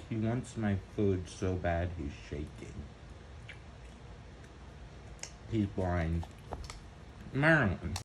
He wants my food so bad he's shaking. He's blind. Marilyn.